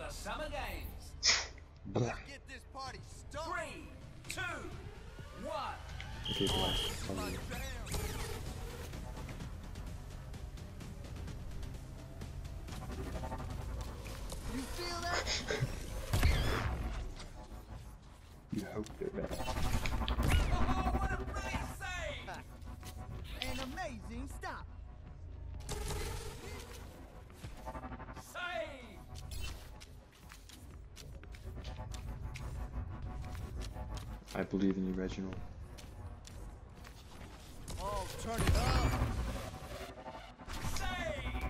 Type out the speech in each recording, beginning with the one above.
the Summer Games. Blah. Get this party started. 3, 2, 1. Okay, blah. You feel that? You hope they're bad. Oh, what a brilliant save! An amazing stop. Save! I believe in you, Reginald. Oh, turn it up. Save!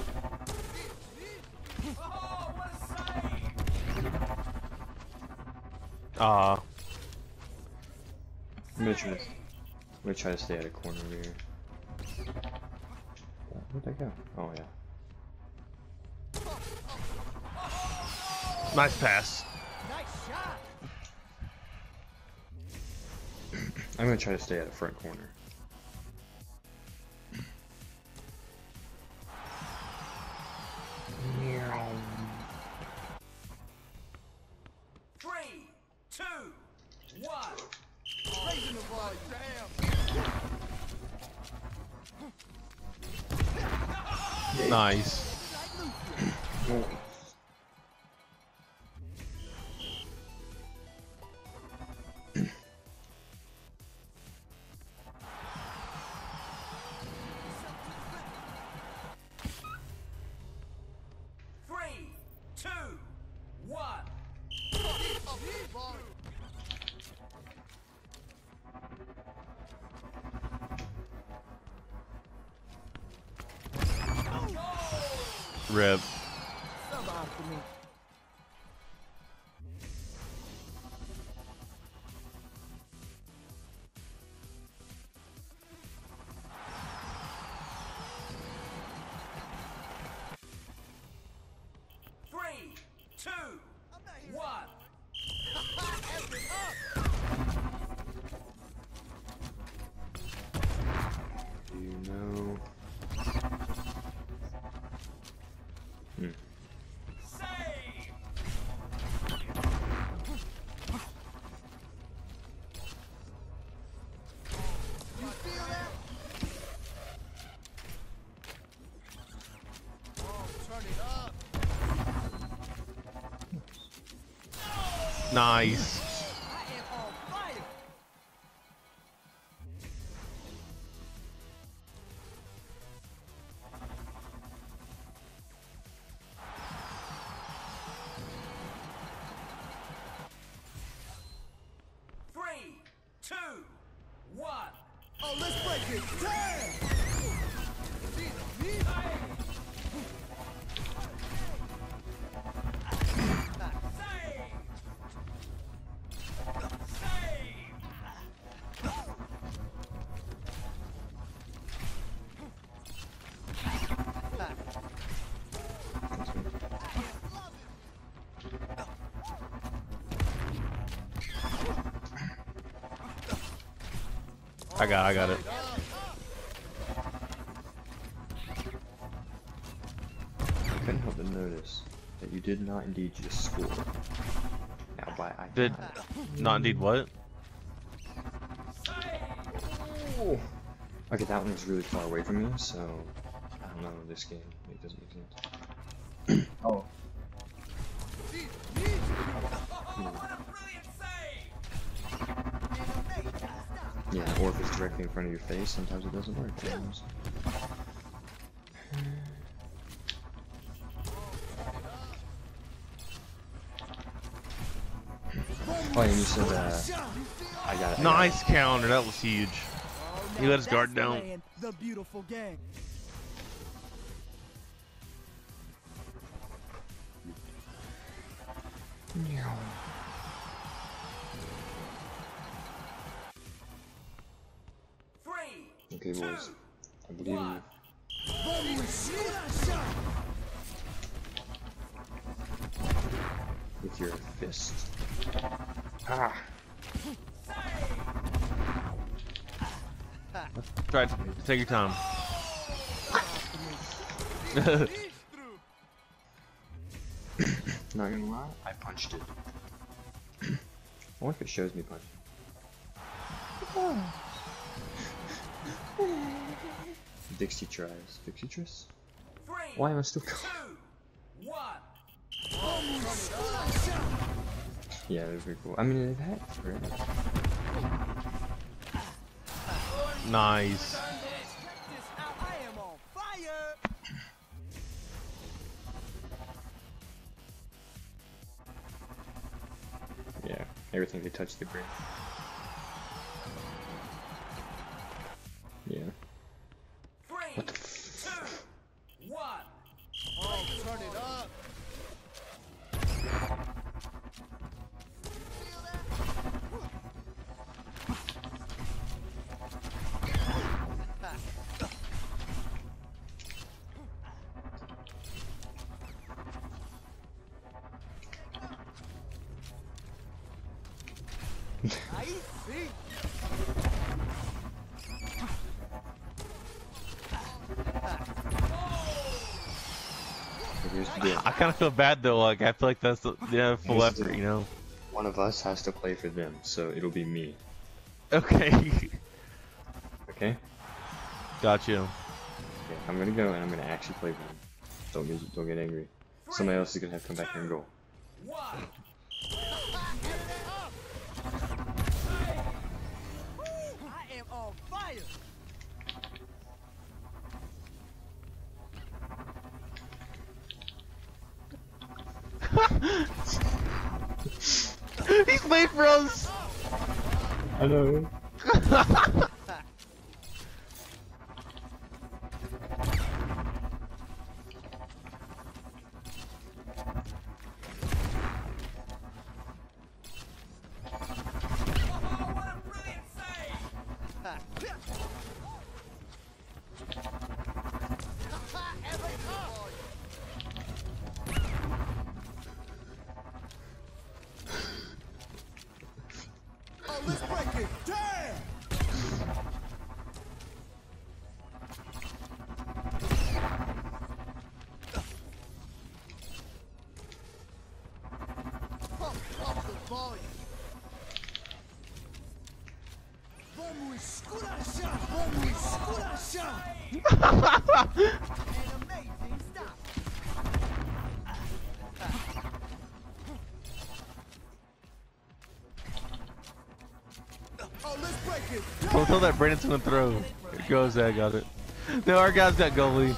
Oh, what a save! I'm gonna try to stay at a corner over here. Where'd I go? Oh yeah. Nice pass. Nice shot. I'm gonna try to stay at the front corner. Three, 2, 1. Raising the ball, damn. Nice. Three, 2, 1. Rip. Sub off to me. Three, 2, 1. Do you know? Save! You feel that? Oh, turn it up. Nice. I am on fire. Three, 2, 1. Oh, let's break it. Damn! I got it. I couldn't help but notice that you did not indeed just score. Now, by I Did not indeed what? Oh. Okay, that one was really far away from me, so I don't know this game. It doesn't make sense. Oh. Yeah, or if it's directly in front of your face, sometimes it doesn't work. Oh, and you said, I got it. Nice counter. That was huge. He let his guard down. The beautiful game. Okay, boys. I believe in you. With your fist. Ah! Try to take your time. Not gonna lie, I punched it. I wonder if it shows me punching. Dixie tries. Dixie tries? 3, Why am I still 2, going? 1. Yeah, they're pretty cool. I mean, they've had it forever. Nice. Check this out. I am on fire. Yeah, everything they touch they break. Yeah. 3, What the 2, 1. Oh, turn it up. I see. Here's the deal. I kind of feel bad though. Like I feel like that's the full Here's the effort, deal. you know. One of us has to play for them, so it'll be me. Okay. Okay? Got you. Okay, I'm gonna go and I'm gonna actually play for them. Don't get angry. Somebody else is gonna have to come back here and go. 1. I am on fire. He's made for us. I know. Oh, what a brilliant save. Oh, let's break it. Damn. Pump up the volume. Vamos escurachar. Vamos escurachar. An amazing stop. Oh, let's break it. Don't tell that Brandon's gonna throw. Here goes. I got it. No, our guy's got goalie.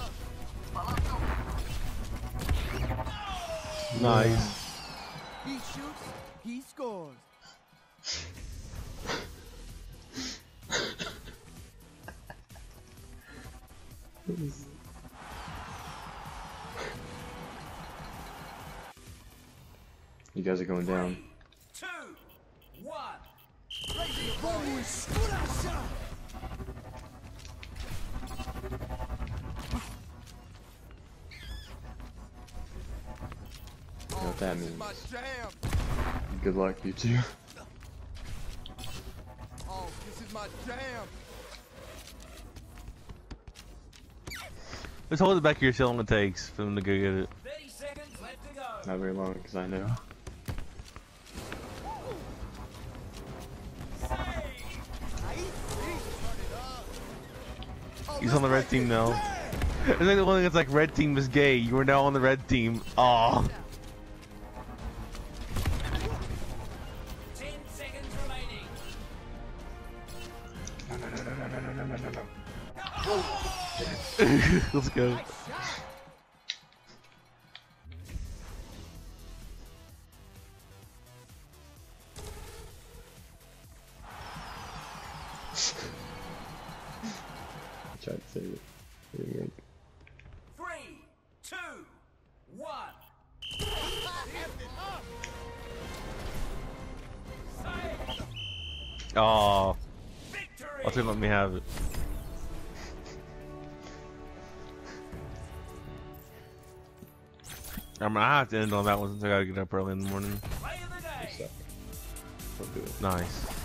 Nice. He shoots, he scores. You guys are going down. 2, 1. Vamos escurachar. You know what that This is means. my jam. Good luck, you two. Oh, this is my jam. Let's hold it back here. See how long it takes for them to go get it. 30 seconds left to go. Not very long, because I know. Save. I see. Turn it up. Oh, He's let's on the red break team it. now. Damn. It's like the one that's like red team is gay. You are now on the red team. Aw. 10 seconds remaining. Let's go. I tried to save it. It didn't work. 3, 2, 1. Save. Aw. Victory. I'll say let me have it. I have to end on that one since I gotta get up early in the morning. Play of the day. Don't do it. Nice.